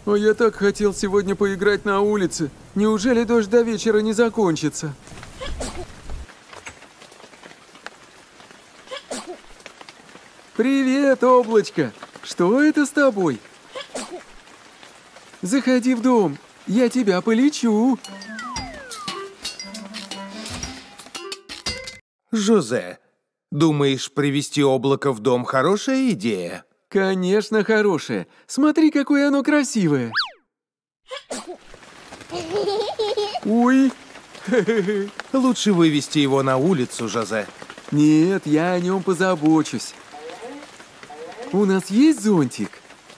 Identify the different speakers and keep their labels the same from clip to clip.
Speaker 1: А я так хотел сегодня поиграть на улице. Неужели дождь до вечера не закончится? Привет, облачко! Что это с тобой? Заходи в дом, я тебя полечу.
Speaker 2: Жозе, думаешь, привести облако в дом хорошая идея?
Speaker 1: Конечно, хорошая. Смотри, какое оно красивое. Ой.
Speaker 2: Лучше вывести его на улицу, Жозе.
Speaker 1: Нет, я о нем позабочусь. У нас есть зонтик?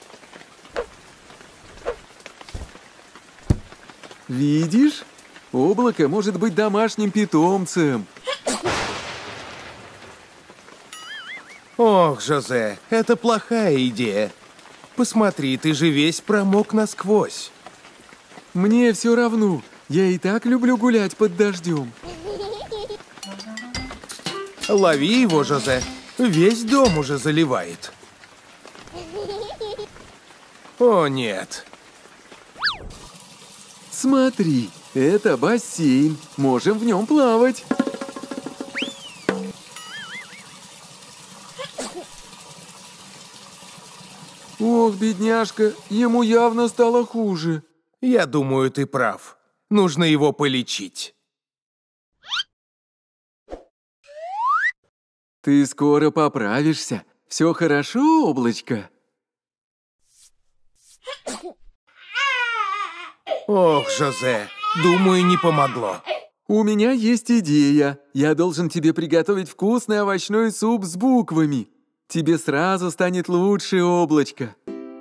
Speaker 1: Видишь? Облако может быть домашним питомцем.
Speaker 2: Ох, Жозе, это плохая идея. Посмотри, ты же весь промок насквозь.
Speaker 1: Мне все равно. Я и так люблю гулять под дождем.
Speaker 2: Лови его, Жозе. Весь дом уже заливает. О, нет.
Speaker 1: Смотри, это бассейн. Можем в нем плавать. Ох, бедняжка, ему явно стало хуже.
Speaker 2: Я думаю, ты прав. Нужно его полечить.
Speaker 1: Ты скоро поправишься. Все хорошо, облачко?
Speaker 2: Ох, Жозе, думаю, не помогло.
Speaker 1: У меня есть идея. Я должен тебе приготовить вкусный овощной суп с буквами. Тебе сразу станет лучше, облачко.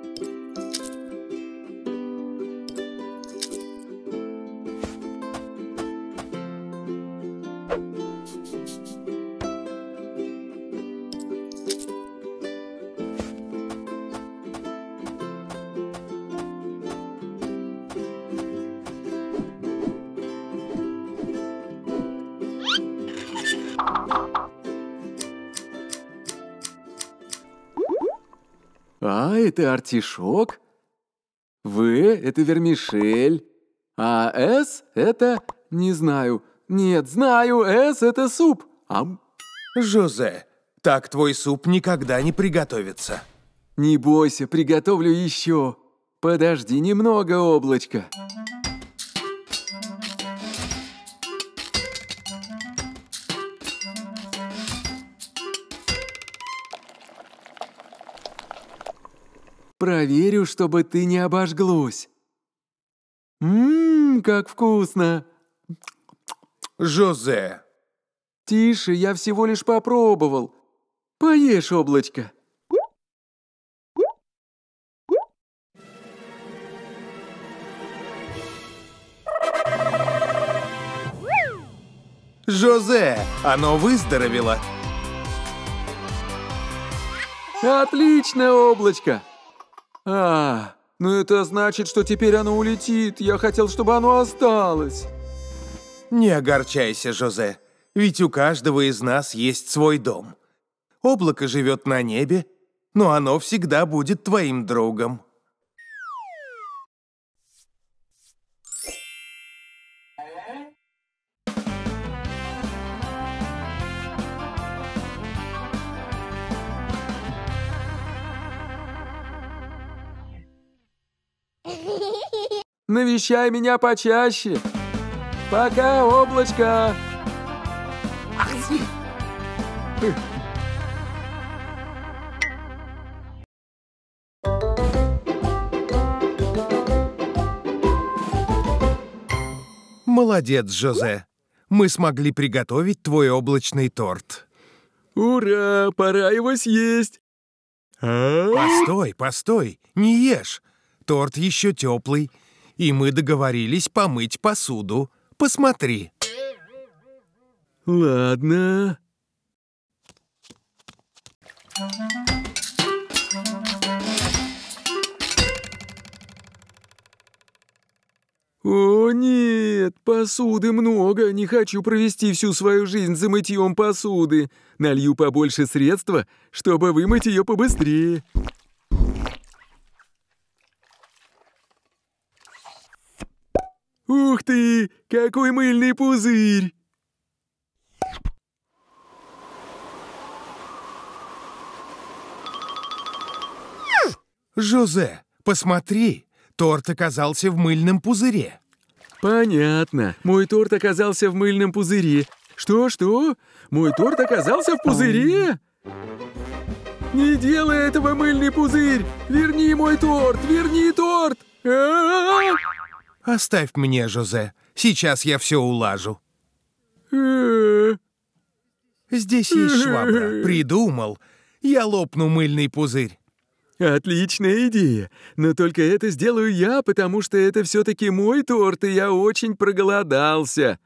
Speaker 1: А, это артишок. В – это вермишель. А С – это… не знаю. Нет, знаю, С – это суп. Ам.
Speaker 2: Жозе, так твой суп никогда не приготовится.
Speaker 1: Не бойся, приготовлю еще. Подожди немного, облачко. Проверю, чтобы ты не обожглось. Как вкусно!
Speaker 2: Жозе.
Speaker 1: Тише, я всего лишь попробовал. Поешь, облачко.
Speaker 2: Жозе, оно выздоровело.
Speaker 1: Отлично, облачко. Ну это значит, что теперь оно улетит. Я хотел, чтобы оно осталось.
Speaker 2: Не огорчайся, Жозе, ведь у каждого из нас есть свой дом. Облако живет на небе, но оно всегда будет твоим другом.
Speaker 1: Навещай меня почаще. Пока, облачко.
Speaker 2: Молодец, Жозе. Мы смогли приготовить твой облачный торт.
Speaker 1: Ура, пора его съесть.
Speaker 2: Постой, постой, не ешь. Торт еще теплый. И мы договорились помыть посуду. Посмотри.
Speaker 1: Ладно. О, нет, посуды много. Не хочу провести всю свою жизнь за мытьем посуды. Налью побольше средства, чтобы вымыть ее побыстрее. Ух ты, какой мыльный пузырь!
Speaker 2: Жозе, посмотри, торт оказался в мыльном пузыре.
Speaker 1: Понятно. Мой торт оказался в мыльном пузыре. Что? Мой торт оказался в пузыре? Не делай этого, мыльный пузырь! Верни мой торт! Верни торт! А-а-а!
Speaker 2: Оставь мне, Жозе. Сейчас я все улажу. Здесь есть швабра. Придумал. Я лопну мыльный пузырь.
Speaker 1: Отличная идея. Но только это сделаю я, потому что это все-таки мой торт, и я очень проголодался.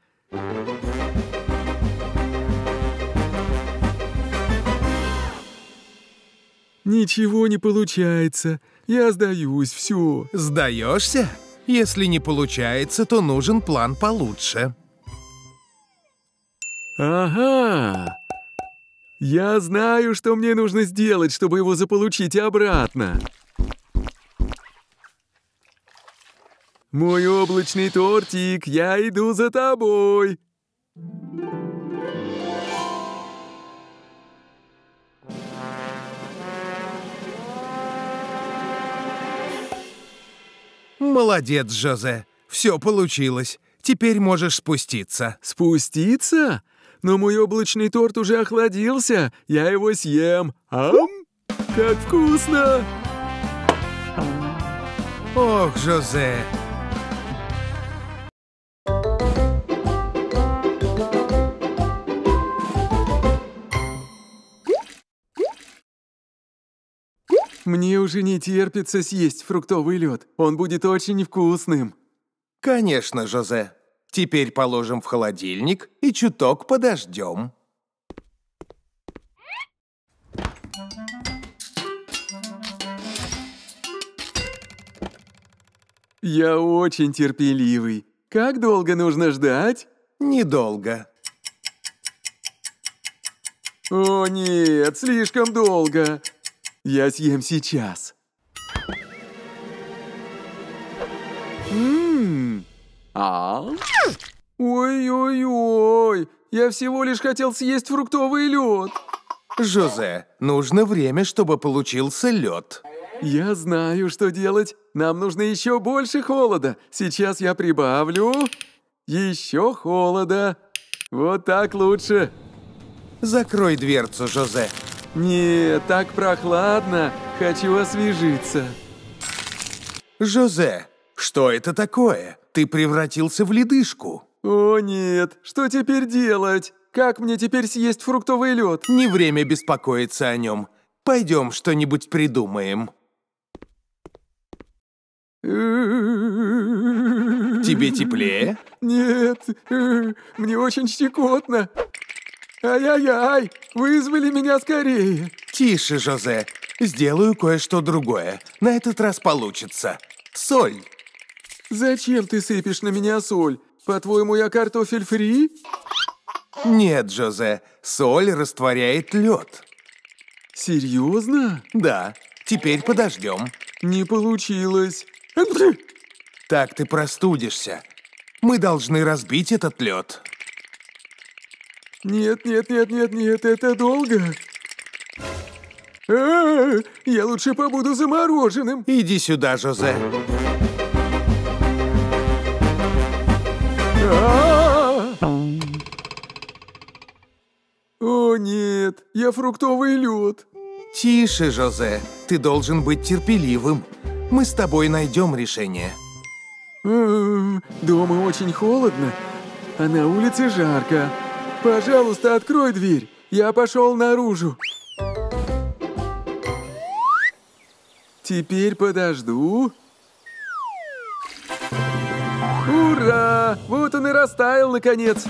Speaker 1: Ничего не получается. Я сдаюсь, все.
Speaker 2: Сдаешься? Если не получается, то нужен план получше.
Speaker 1: Ага. Я знаю, что мне нужно сделать, чтобы его заполучить обратно. Мой облачный тортик, я иду за тобой.
Speaker 2: Молодец, Жозе. Все получилось. Теперь можешь спуститься.
Speaker 1: Спуститься? Но мой облачный торт уже охладился. Я его съем. Ам! Как вкусно!
Speaker 2: Ох, Жозе.
Speaker 1: Мне уже не терпится съесть фруктовый лед. Он будет очень вкусным.
Speaker 2: Конечно, Жозе. Теперь положим в холодильник и чуток подождем.
Speaker 1: Я очень терпеливый. Как долго нужно ждать?
Speaker 2: Недолго.
Speaker 1: О нет, слишком долго. Я съем сейчас. Ой-ой-ой, я всего лишь хотел съесть фруктовый лед.
Speaker 2: Жозе, нужно время, чтобы получился лед.
Speaker 1: Я знаю, что делать. Нам нужно еще больше холода. Сейчас я прибавлю. Еще холода. Вот так лучше.
Speaker 2: Закрой дверцу, Жозе.
Speaker 1: Нет, так прохладно. Хочу освежиться.
Speaker 2: Жозе, что это такое? Ты превратился в ледышку.
Speaker 1: О нет, что теперь делать? Как мне теперь съесть фруктовый лед?
Speaker 2: Не время беспокоиться о нем. Пойдем что-нибудь придумаем. Тебе теплее?
Speaker 1: Нет, мне очень щекотно. Ай-яй-яй, вызвали меня скорее.
Speaker 2: Тише, Жозе. Сделаю кое-что другое. На этот раз получится. Соль.
Speaker 1: Зачем ты сыпешь на меня соль? По-твоему, я картофель фри?
Speaker 2: Нет, Жозе, соль растворяет лед.
Speaker 1: Серьезно?
Speaker 2: Да, теперь подождем.
Speaker 1: Не получилось.
Speaker 2: Так ты простудишься. Мы должны разбить этот лед.
Speaker 1: Нет, это долго. Я лучше побуду замороженным.
Speaker 2: Иди сюда, Жозе.
Speaker 1: О нет, я фруктовый лед.
Speaker 2: Тише, Жозе. Ты должен быть терпеливым. Мы с тобой найдем решение.
Speaker 1: Дома очень холодно, а на улице жарко. Пожалуйста, открой дверь. Я пошел наружу. Теперь подожду. Ура! Вот он и растаял, наконец.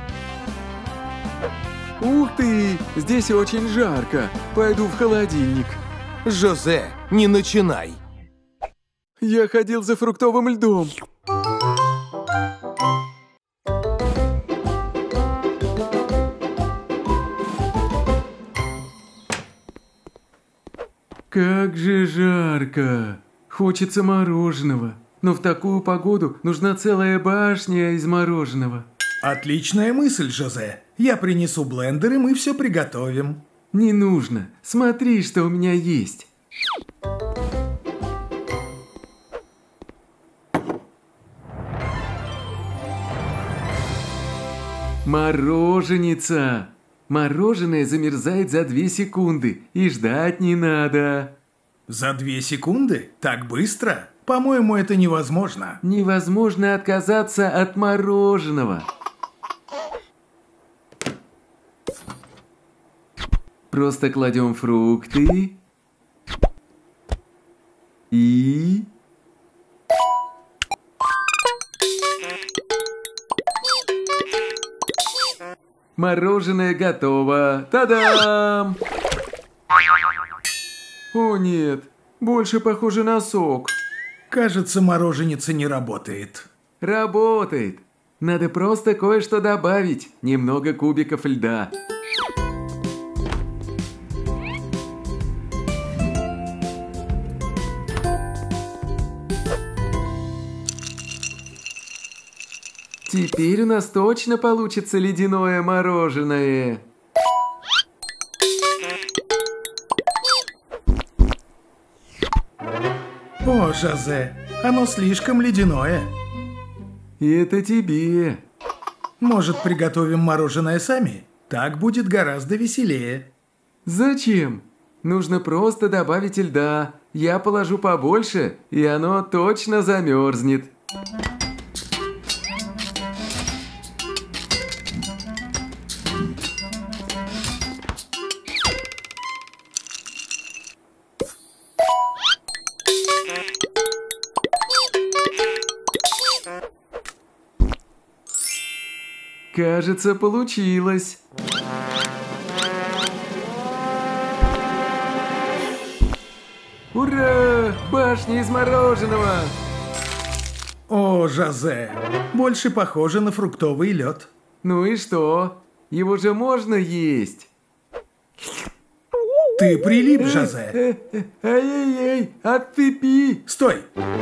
Speaker 1: Ух ты! Здесь очень жарко. Пойду в холодильник.
Speaker 2: Жозе, не начинай.
Speaker 1: Я ходил за фруктовым льдом. Как же жарко. Хочется мороженого. Но в такую погоду нужна целая башня из мороженого.
Speaker 3: Отличная мысль, Жозе. Я принесу блендер, и мы все приготовим.
Speaker 1: Не нужно. Смотри, что у меня есть. Мороженица. Мороженое замерзает за 2 секунды, и ждать не надо.
Speaker 3: За 2 секунды? Так быстро? По-моему, это невозможно.
Speaker 1: Невозможно отказаться от мороженого. Просто кладем фрукты и... Мороженое готово. Та-дам! О нет, больше похоже на сок.
Speaker 3: Кажется, мороженица не работает.
Speaker 1: Работает. Надо просто кое-что добавить. Немного кубиков льда. Теперь у нас точно получится ледяное мороженое.
Speaker 3: О, Жозе, оно слишком ледяное.
Speaker 1: Это тебе.
Speaker 3: Может, приготовим мороженое сами? Так будет гораздо веселее.
Speaker 1: Зачем? Нужно просто добавить льда. Я положу побольше, и оно точно замерзнет. Кажется, получилось. Ура! Башня из мороженого!
Speaker 3: О, Жозе, больше похоже на фруктовый лед.
Speaker 1: Ну и что? Его же можно есть.
Speaker 3: Ты прилип, Жозе.
Speaker 1: Ай-яй-яй, отцепи!
Speaker 3: Стой!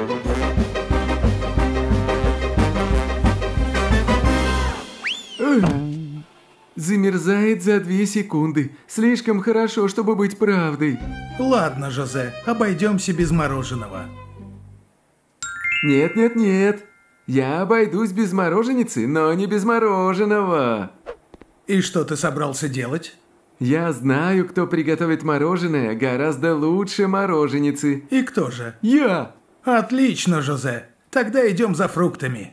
Speaker 1: Замерзает за 2 секунды. Слишком хорошо, чтобы быть правдой.
Speaker 3: Ладно, Жозе, обойдемся без мороженого.
Speaker 1: Нет. Я обойдусь без мороженицы, но не без мороженого.
Speaker 3: И что ты собрался делать?
Speaker 1: Я знаю, кто приготовит мороженое гораздо лучше мороженицы.
Speaker 3: И кто же?
Speaker 1: Я!
Speaker 3: Отлично, Жозе. Тогда идем за фруктами.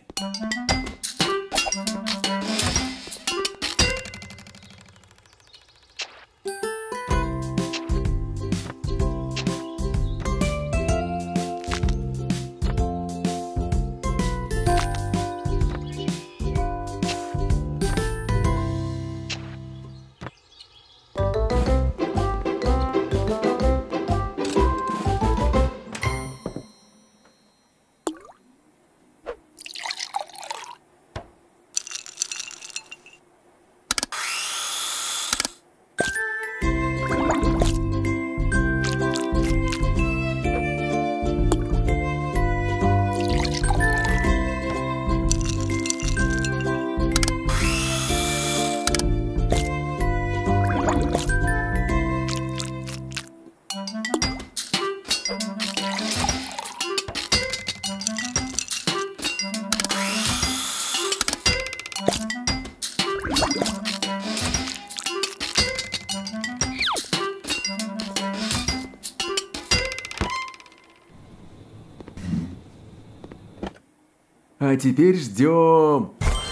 Speaker 1: А теперь ждем.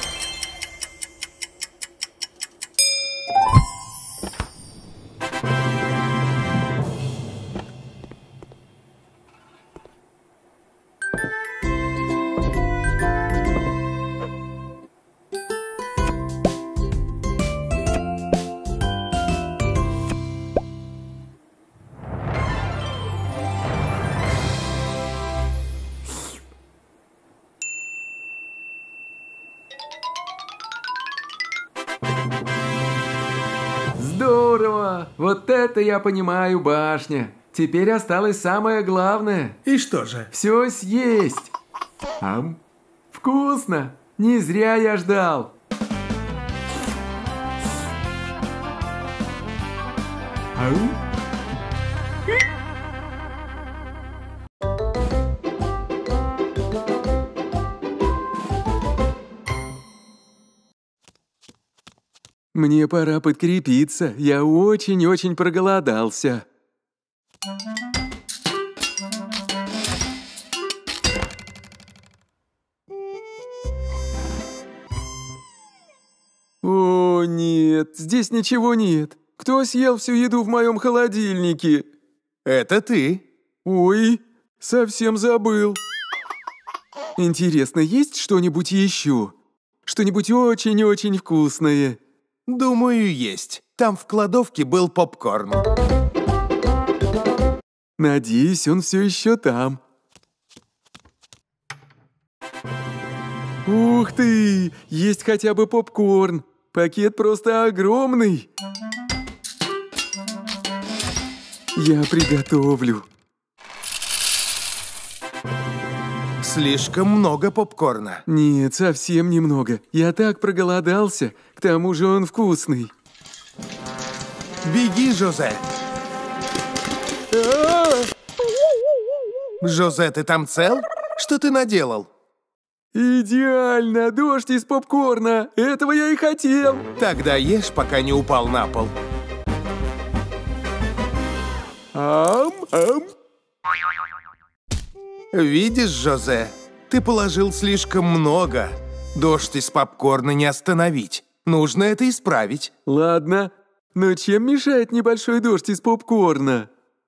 Speaker 1: Здорово! Вот это я понимаю, башня. Теперь осталось самое главное.
Speaker 3: И что же?
Speaker 1: Все съесть. Ам. Вкусно! Не зря я ждал. Ам. Мне пора подкрепиться. Я очень-очень проголодался. О, нет, здесь ничего нет. Кто съел всю еду в моем холодильнике?
Speaker 2: Это ты.
Speaker 1: Ой, совсем забыл. Интересно, есть что-нибудь еще? Что-нибудь очень-очень вкусное?
Speaker 2: Думаю, есть. Там в кладовке был попкорн.
Speaker 1: Надеюсь, он все еще там. Ух ты! Есть хотя бы попкорн. Пакет просто огромный. Я приготовлю.
Speaker 2: Слишком много попкорна.
Speaker 1: Нет, совсем немного. Я так проголодался. К тому же он вкусный.
Speaker 2: Беги, Жозе. Жозе, ты там цел? Что ты наделал?
Speaker 1: Идеально! Дождь из попкорна! Этого я и хотел!
Speaker 2: Тогда ешь, пока не упал на пол.
Speaker 1: Ам-ам!
Speaker 2: Видишь, Жозе, ты положил слишком много. Дождь из попкорна не остановить. Нужно это исправить.
Speaker 1: Ладно, но чем мешает небольшой дождь из попкорна?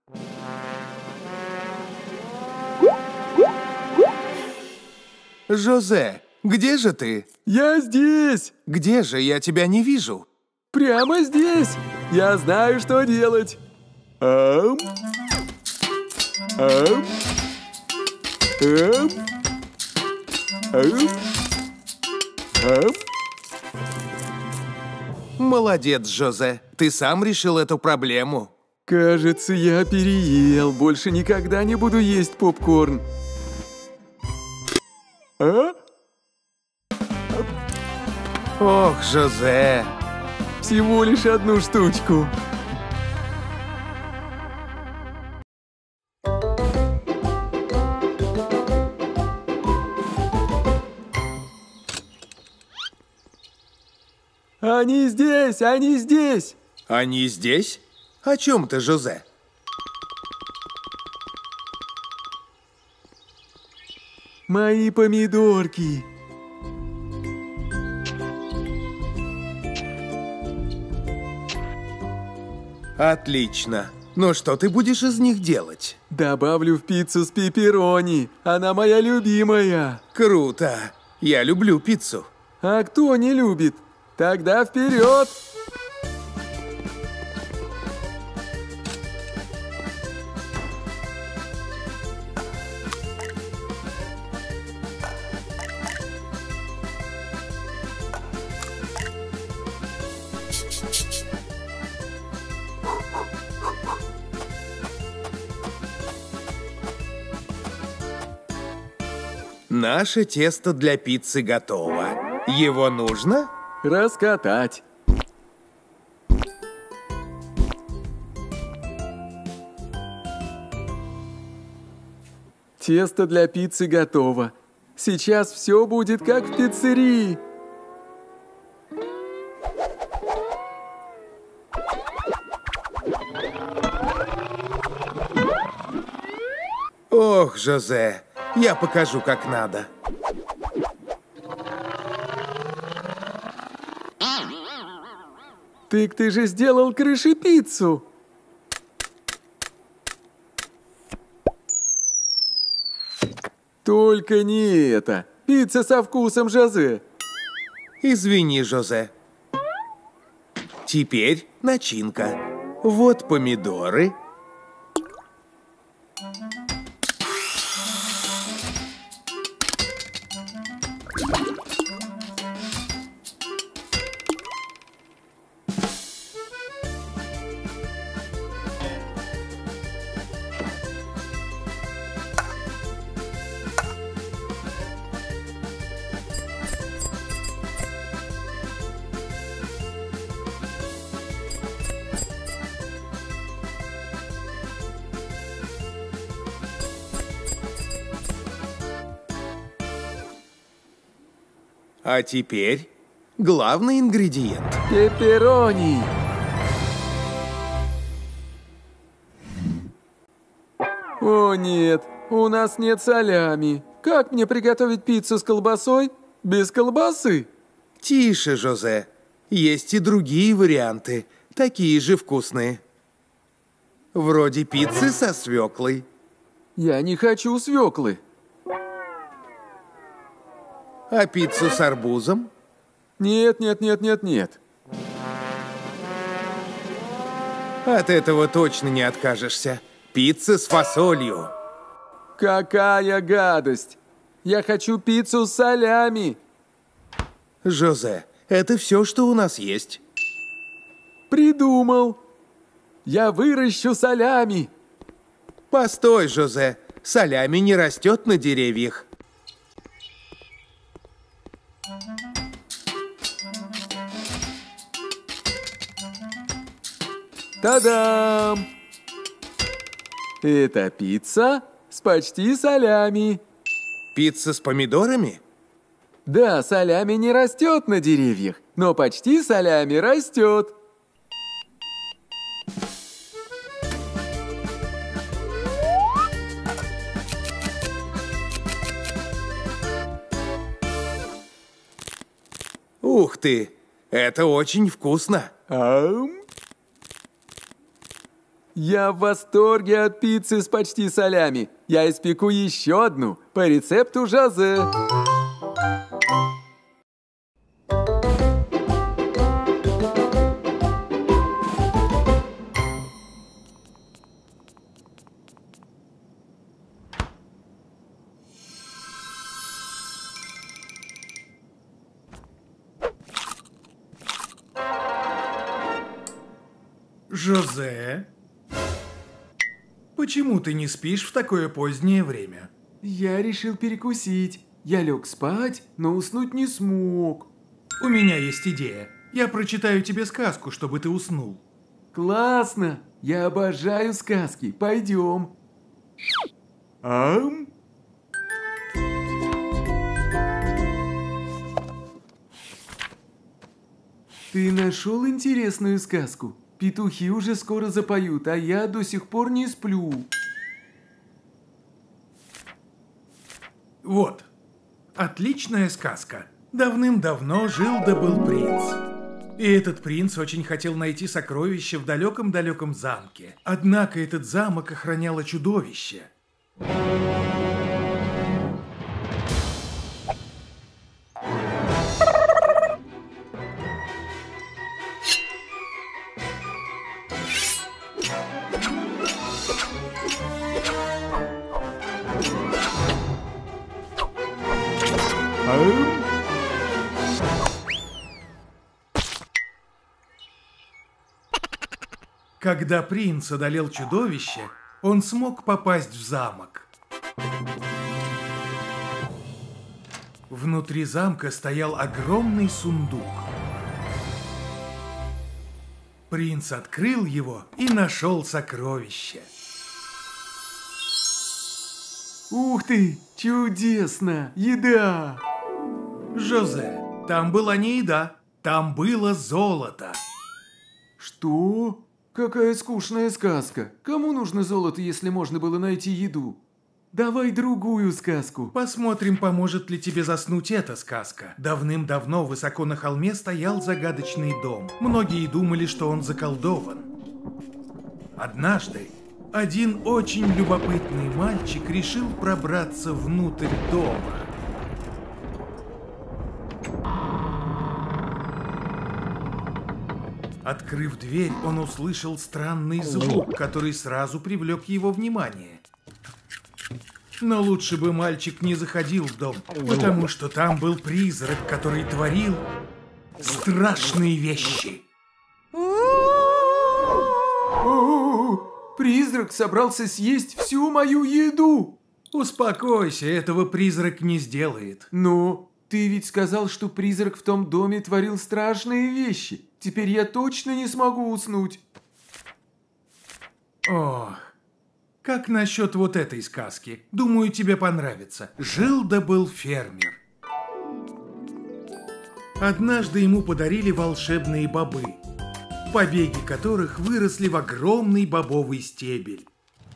Speaker 2: Жозе, где же ты?
Speaker 1: Я здесь!
Speaker 2: Где же? Я тебя не вижу.
Speaker 1: Прямо здесь! Я знаю, что делать! Ам! Ам! Ам! Ам! Ам!
Speaker 2: Молодец, Жозе. Ты сам решил эту проблему.
Speaker 1: Кажется, я переел. Больше никогда не буду есть попкорн. А?
Speaker 2: Ох, Жозе.
Speaker 1: Всего лишь одну штучку. Они здесь! Они здесь!
Speaker 2: Они здесь? О чем ты, Жозе?
Speaker 1: Мои помидорки!
Speaker 2: Отлично. Но что ты будешь из них делать?
Speaker 1: Добавлю в пиццу с пепперони. Она моя любимая.
Speaker 2: Круто. Я люблю пиццу.
Speaker 1: А кто не любит? Тогда вперед!
Speaker 2: Наше тесто для пиццы готово. Его нужно?
Speaker 1: Раскатать. Тесто для пиццы готово. Сейчас все будет как в пиццерии.
Speaker 2: Ох, Жозе, я покажу, как надо.
Speaker 1: Ты же сделал крышепиццу. Только не это. Пицца со вкусом Жозе.
Speaker 2: Извини, Жозе. Теперь начинка. Вот помидоры. А теперь главный ингредиент.
Speaker 1: Пепперони. О нет, у нас нет салями. Как мне приготовить пиццу с колбасой без колбасы?
Speaker 2: Тише, Жозе. Есть и другие варианты, такие же вкусные. Вроде пиццы со свеклой.
Speaker 1: Я не хочу свеклы.
Speaker 2: А пиццу с арбузом?
Speaker 1: Нет, нет, нет, нет, нет.
Speaker 2: От этого точно не откажешься. Пицца с фасолью.
Speaker 1: Какая гадость! Я хочу пиццу с солями.
Speaker 2: Жозе, это все, что у нас есть.
Speaker 1: Придумал. Я выращу солями.
Speaker 2: Постой, Жозе. Солями не растет на деревьях.
Speaker 1: Та-дам! Это пицца с почти солями.
Speaker 2: Пицца с помидорами?
Speaker 1: Да, солями не растет на деревьях, но почти солями растет.
Speaker 2: Ух ты! Это очень вкусно.
Speaker 1: Ам? Я в восторге от пиццы с почти солями. Я испеку еще одну по рецепту Жозе.
Speaker 3: Жозе? Почему ты не спишь в такое позднее время?
Speaker 1: Я решил перекусить. Я лег спать, но уснуть не смог.
Speaker 3: У меня есть идея. Я прочитаю тебе сказку, чтобы ты уснул.
Speaker 1: Классно! Я обожаю сказки. Пойдем. Ам? Ты нашел интересную сказку? Петухи уже скоро запоют, а я до сих пор не сплю.
Speaker 3: Вот. Отличная сказка. Давным-давно жил да был принц. И этот принц очень хотел найти сокровище в далеком-далеком замке. Однако этот замок охраняло чудовище. Когда принц одолел чудовище, он смог попасть в замок. Внутри замка стоял огромный сундук. Принц открыл его и нашел сокровище.
Speaker 1: Ух ты! Чудесно! Еда!
Speaker 3: Жозе, там была не еда, там было золото.
Speaker 1: Что? Какая скучная сказка. Кому нужно золото, если можно было найти еду? Давай другую сказку.
Speaker 3: Посмотрим, поможет ли тебе заснуть эта сказка. Давным-давно высоко на холме стоял загадочный дом. Многие думали, что он заколдован. Однажды один очень любопытный мальчик решил пробраться внутрь дома. Открыв дверь, он услышал странный звук, который сразу привлек его внимание. Но лучше бы мальчик не заходил в дом, потому что там был призрак, который творил страшные вещи.
Speaker 1: О, призрак собрался съесть всю мою еду.
Speaker 3: Успокойся, этого призрак не сделает.
Speaker 1: Но ты ведь сказал, что призрак в том доме творил страшные вещи. Теперь я точно не смогу уснуть.
Speaker 3: Ох, как насчет вот этой сказки? Думаю, тебе понравится. Жил да был фермер. Однажды ему подарили волшебные бобы, побеги которых выросли в огромный бобовый стебель.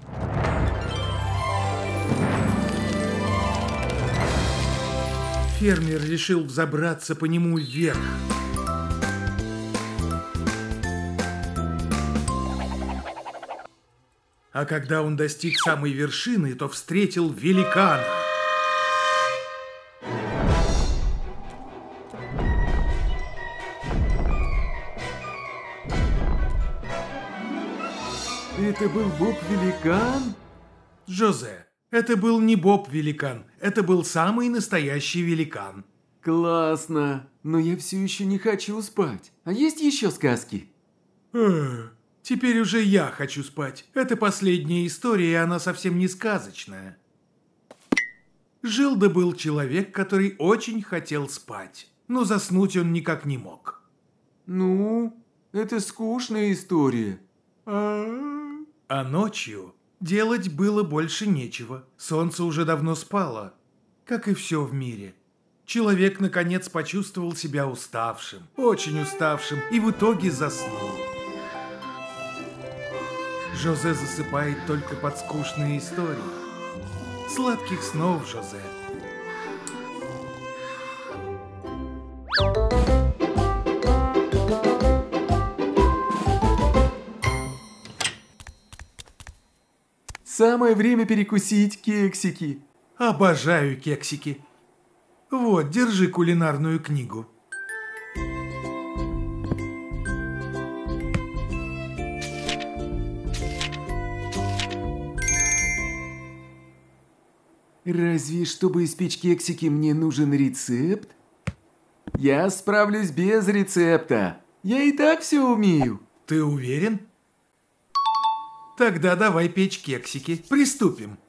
Speaker 3: Фермер решил взобраться по нему вверх. А когда он достиг самой вершины, то встретил великана.
Speaker 1: Это был Боб-великан?
Speaker 3: Жозе, это был не Боб-великан, это был самый настоящий великан.
Speaker 1: Классно, но я все еще не хочу спать. А есть еще сказки?
Speaker 3: Теперь уже я хочу спать. Это последняя история, и она совсем не сказочная. Жил да был человек, который очень хотел спать, но заснуть он никак не мог.
Speaker 1: Ну, это скучная история.
Speaker 3: А ночью делать было больше нечего. Солнце уже давно спало, как и все в мире. Человек наконец почувствовал себя уставшим, очень уставшим, и в итоге заснул. Жозе засыпает только под скучные истории. Сладких снов, Жозе.
Speaker 1: Самое время перекусить, кексики.
Speaker 3: Обожаю кексики. Вот, держи кулинарную книгу.
Speaker 1: Разве чтобы испечь кексики, мне нужен рецепт? Я справлюсь без рецепта. Я и так все умею.
Speaker 3: Ты уверен? Тогда давай печь кексики. Приступим.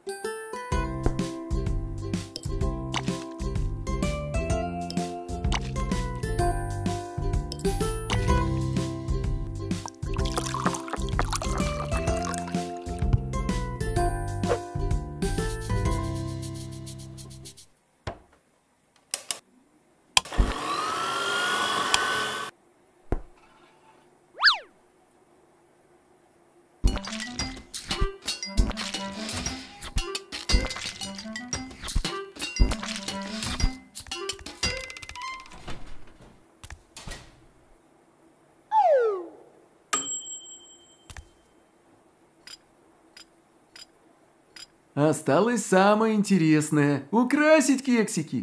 Speaker 1: Осталось самое интересное – украсить кексики.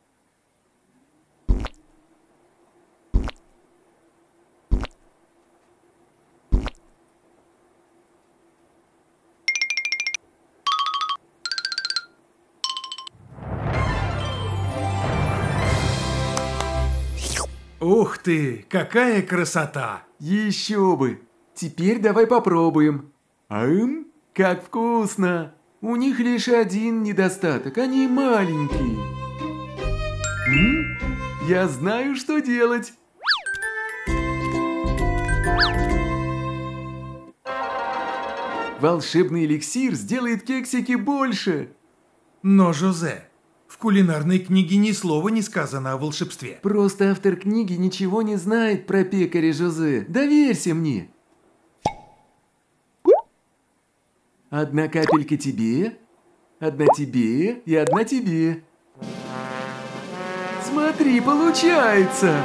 Speaker 3: Ух ты, какая красота!
Speaker 1: Еще бы! Теперь давай попробуем. Как вкусно! У них лишь один недостаток, они маленькие. Я знаю, что делать. Волшебный эликсир сделает кексики больше.
Speaker 3: Но, Жозе, в кулинарной книге ни слова не сказано о волшебстве.
Speaker 1: Просто автор книги ничего не знает про пекаря Жозе. Доверься мне. Одна капелька тебе, одна тебе и одна тебе. Смотри, получается!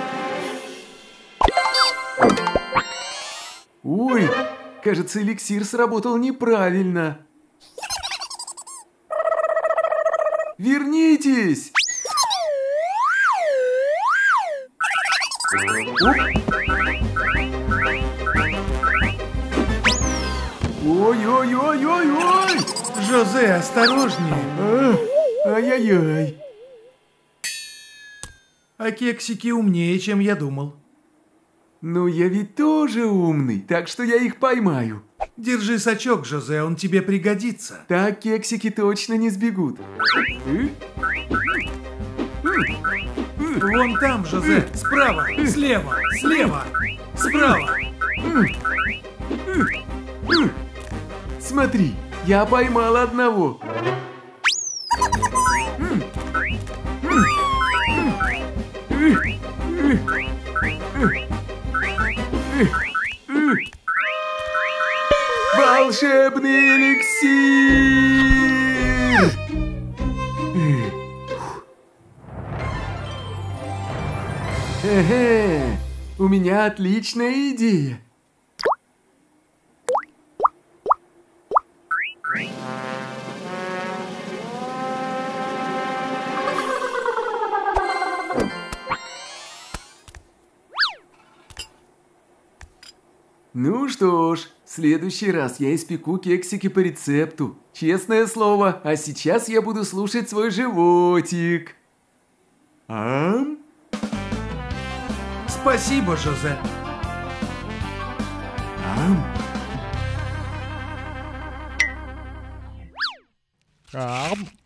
Speaker 1: Ой, кажется, эликсир сработал неправильно. Вернитесь! Ой-ой-ой-ой-ой!
Speaker 3: Жозе, осторожнее!
Speaker 1: Ай-яй-яй!
Speaker 3: А кексики умнее, чем я думал.
Speaker 1: Ну, я ведь тоже умный, так что я их поймаю.
Speaker 3: Держи сачок, Жозе, он тебе пригодится.
Speaker 1: Так кексики точно не сбегут.
Speaker 3: Вон там, Жозе, справа, слева, слева, справа.
Speaker 1: Смотри, я поймал одного. Волшебный эликсир! Хе-хе, у меня отличная идея. Ну что ж, в следующий раз я испеку кексики по рецепту. Честное слово, а сейчас я буду слушать свой животик. Ам?
Speaker 3: Спасибо, Жозе.
Speaker 1: Ам?